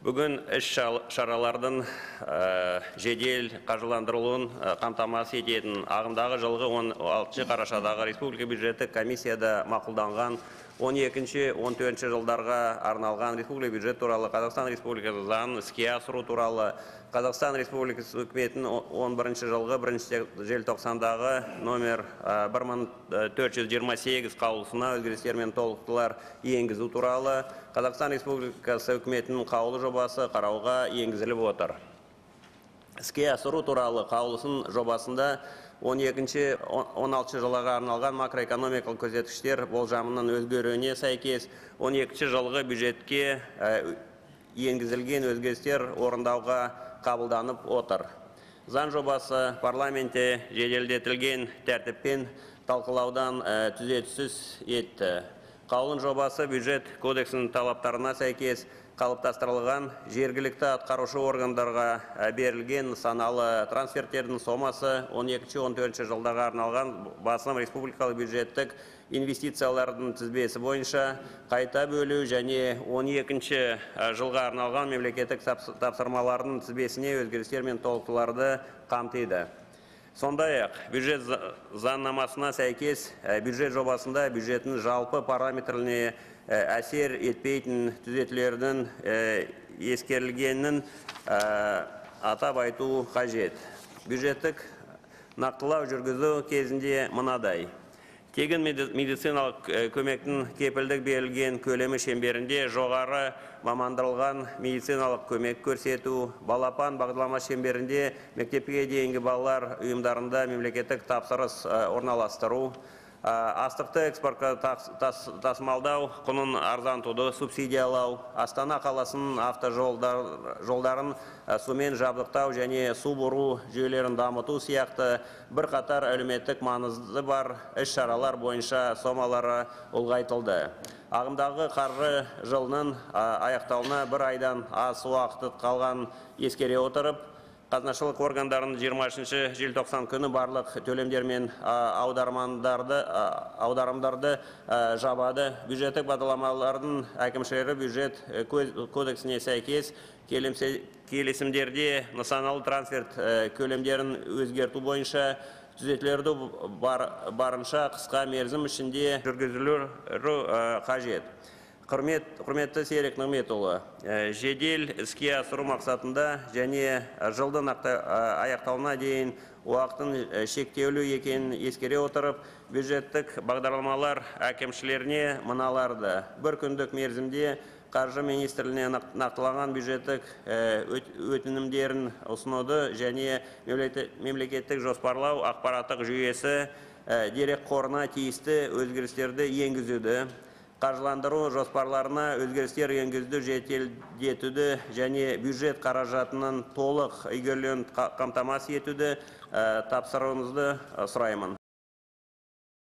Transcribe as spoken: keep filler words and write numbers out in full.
Бүгін іс шаралардың жедел қаржыландырылуын қамтамасыз ететін ағымдағы жылғы он алтыншы қарашадағы Республика бюджеттік комиссияда мақұлданған он екінші он төртінші жылдарға арналған Республика бюджет туралы Қазақстан Республикасы заңын іске асыру туралы Қазақстан Республикасы үкіметінің он бірінші жылғы бірінші желтоқсандағы номер бір мың төрт жүз жиырма сегіз қаулысына өзгерістер мен толықтырулар енгізу туралы Қазақстан Республикасы үкіметінің қаулы жобасы қарауға енгізіліп отыр. Іске асыру туралы қаулысын жобасында он екінші он алтыншы жылға арналған макроэкономикалық көрсеткіштер болжамының өзгеруіне сәйкес он екінші жылғы бюджетке енгізілген өзгерістер орындауға қабылданып отыр. Заң жобасы парламентте жеделдетілген тәртіппен талқылаудан түзетусіз етті. Қаулын жобасы бюджет кодексінің талаптарына сәйкес қалыптастырылған жергілікті атқарушы органдарға берілген нысаналы трансферттердің сомасы он екінші он төртінші жылдарға арналған басым республикалық бюджеттік инвестициялардың тізбесі бойынша қайта бөлу және он екінші жылға арналған мемлекеттік тапсырмалардың тізбесіне өзгерістер мен толықтыруларды қамтиды. Сондай-ақ, бюджет заңнамасына сәйкес бюджет жобасында бюджеттің жалпы параметрлеріне әсер етпейтін түзетулердің ескерілгенін атап айту қажет. Бюджеттік нақтылау жүргізу кезінде мынадай: тегін медициналық көмектің кепілдік берілген көлемі шеңберінде жоғары мамандырылған медициналық көмек көрсету, балапан бағдарлама шеңберінде мектепке дейінгі балалар ұйымдарында мемлекеттік тапсырыс орналастыру, астықты экспортқа тасымалдау құнын арзантуды субсидиялау, Астана қаласының автожолдарын сумен жабдықтау және су бұру жүйелерін дамыту сияқты бірқатар әлеуметтік маңызы бар іс-шаралар бойынша сомалары ұлғайтылды. Ағымдағы қаржы жылының аяқталуына бір айдан аз уақыт қалған ескере отырып, қазынашылық органдарының жиырмасыншы желтоқсан күні барлық төлемдер мен аударымдарды жабады. Бюджеттік бағдарламалардың әкімшілері бюджет кодексіне сәйкес келісімдерде нысаналы трансферт көлемдерін өзгерту бойынша түзетулерді барынша қысқа мерзім ішінде жүргізілуі қажет. Құрметті Серік Нығметұлы, жедел іске асыру мақсатында және жылдың аяқталуына дейін уақытын шектеулі екенін ескере отырып, бюджеттік бағдарламалар әкімшілеріне мыналарды: бір күндік мерзімде Қаржы министрлігіне нақтыланған бюджеттік өтінімдерін ұсынуды және мемлекеттік жоспарлау ақпараттық жүйесі дерек қорына тиісті өзгерістерді енгізуді, қаржыландыру жоспарларына өзгерістер енгізуді жеделдетуді және бюджет қаражатының толық игерілуін қамтамасыз етуді тапсыруыңызды сұраймын.